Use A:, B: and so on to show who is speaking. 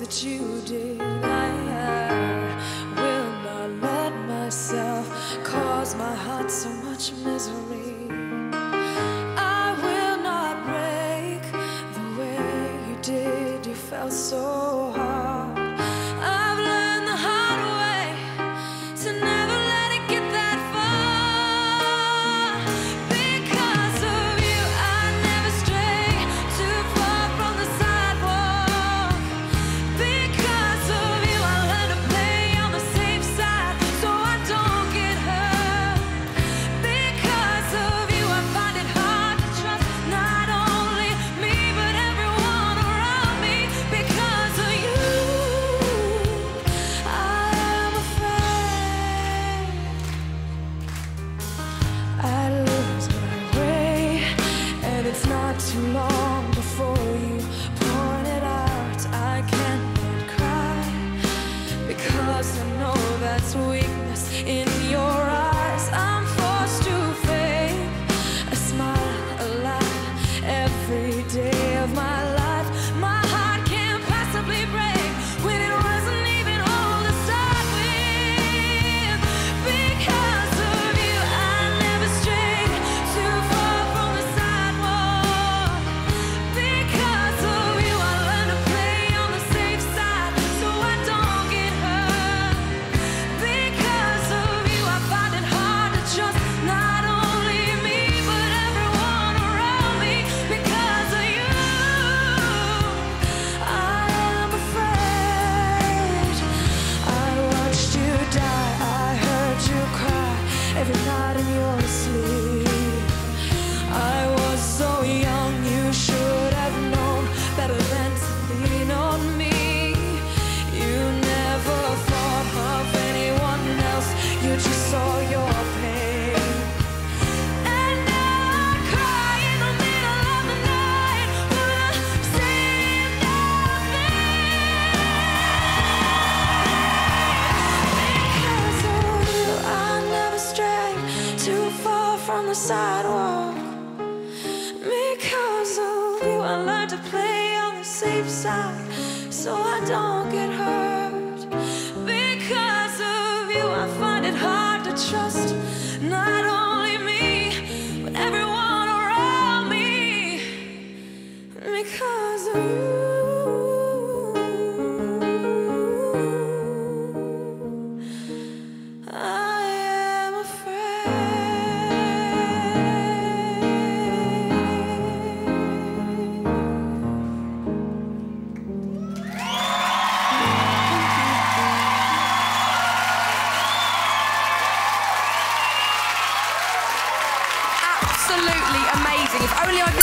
A: that you did. I will not let myself cause my heart so much misery. I will not break the way you did. You felt so hard. I've learned the hard way to never let it get that far. Because of you, I never stray too far from the sidewalk. Because of you, I learn to play on the safe side so I don't get hurt. Because of you, I find it hard to trust not only me but everyone around me. Because of you, I am afraid I lose my way, and it's not too long before you point it out. I can't but cry because I know that's weakness in your eyes. I'm forced to fake a smile, a laugh every day of my life. My heart can't possibly break when it wasn't even whole to start with. Because of you, I never strayed too far from the sidewalk. Because of you, I learned to play on the safe side so I don't get hurt. Because of you, I find it hard to trust not only me but everyone around me. Because of you, I am afraid. I watched you die, I heard you cry every night in your sleep. I was so young, you should have known better than to lean on me. You never thought of anyone else, you just saw your pain. And now I cry in the middle of the night when I'm saying nothing. Because of you, I never strayed too far from the sidewalk. Because of you, I learned to play on the safe side so I don't get hurt. Because of you, I find it hard to trust not only me but everyone around me. Because of you, I am
B: Absolutely amazing. If only I could